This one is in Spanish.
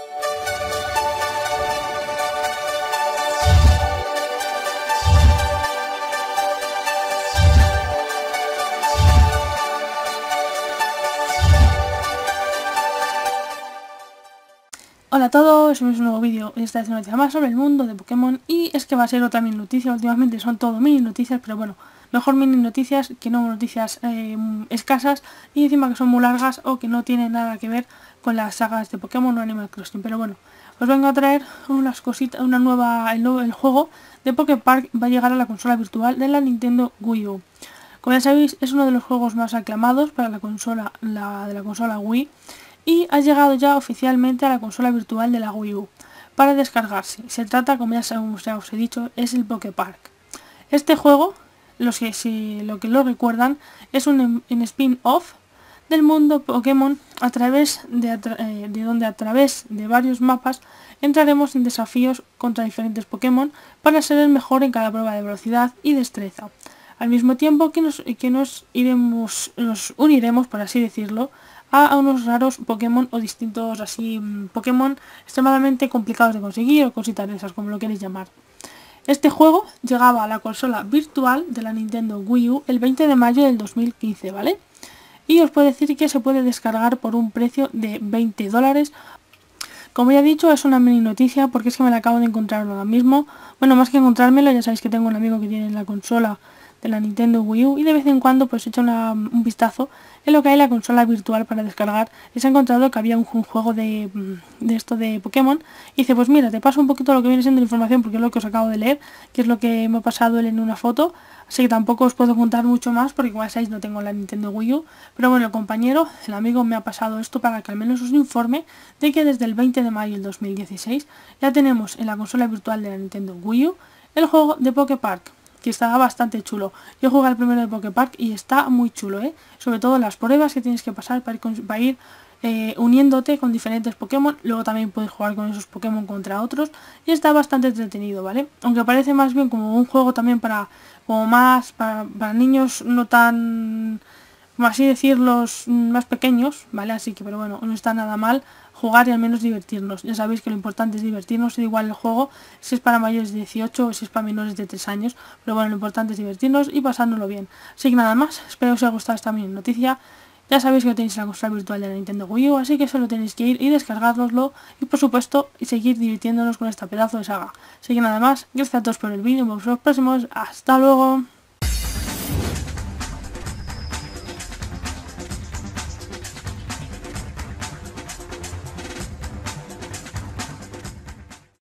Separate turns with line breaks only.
Hola a todos, es un nuevo vídeo. Esta es una noticia más sobre el mundo de Pokémon y es que va a ser otra mini noticia. Últimamente son todo mini noticias, pero bueno, mejor mini noticias que no noticias escasas y encima que son muy largas o que no tienen nada que ver con las sagas de Pokémon o Animal Crossing. Pero bueno, os vengo a traer unas cositas, el juego de Poképark va a llegar a la consola virtual de la Nintendo Wii U. Como ya sabéis, es uno de los juegos más aclamados para la consola Wii. Y ha llegado ya oficialmente a la consola virtual de la Wii U para descargarse. Se trata, como ya os he dicho, es el Poképark. Este juego, lo que lo recuerdan, es un spin-off del mundo Pokémon a través de varios mapas entraremos en desafíos contra diferentes Pokémon para ser el mejor en cada prueba de velocidad y destreza. Al mismo tiempo que nos uniremos, por así decirlo, a unos raros Pokémon o distintos Pokémon extremadamente complicados de conseguir o cositas de esas, como lo queréis llamar. Este juego llegaba a la consola virtual de la Nintendo Wii U el 20 de mayo del 2015, ¿vale? Y os puedo decir que se puede descargar por un precio de $20. Como ya he dicho, es una mini noticia porque es que me la acabo de encontrar ahora mismo. Bueno, más que encontrármelo, ya sabéis que tengo un amigo que tiene la consola de la Nintendo Wii U y de vez en cuando pues echa un vistazo en lo que hay en la consola virtual para descargar y se ha encontrado que había un juego de esto de Pokémon y dice, pues mira, te paso un poquito lo que viene siendo la información porque es lo que os acabo de leer, que es lo que me ha pasado él en una foto, así que tampoco os puedo contar mucho más porque como ya sabéis no tengo la Nintendo Wii U, pero bueno, el compañero, el amigo me ha pasado esto para que al menos os informe de que desde el 20 de mayo del 2016 ya tenemos en la consola virtual de la Nintendo Wii U el juego de Poképark, que está bastante chulo. Yo jugué al primero de Poképark y está muy chulo, sobre todo las pruebas que tienes que pasar para ir uniéndote con diferentes Pokémon. Luego también puedes jugar con esos Pokémon contra otros y está bastante entretenido, ¿vale? Aunque parece más bien como un juego también para niños no tan, como así decirlos, más pequeños, ¿vale? Así que, pero bueno, no está nada mal jugar y al menos divertirnos. Ya sabéis que lo importante es divertirnos, da igual el juego, si es para mayores de 18 o si es para menores de 3 años, pero bueno, lo importante es divertirnos y pasárnoslo bien. Así que nada más, espero que os haya gustado esta mini noticia. Ya sabéis que tenéis la consola virtual de la Nintendo Wii U, así que solo tenéis que ir y descargároslo y por supuesto seguir divirtiéndonos con esta pedazo de saga. Así que nada más, gracias a todos por el vídeo, nos vemos en los próximos, hasta luego.